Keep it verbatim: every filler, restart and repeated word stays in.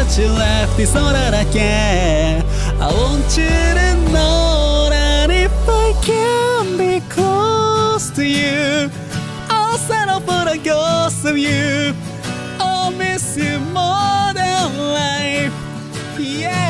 what you left is all that I can. I want you to know that if I can be close to you, I'll settle for the ghost of you. I'll miss you more than life, yeah.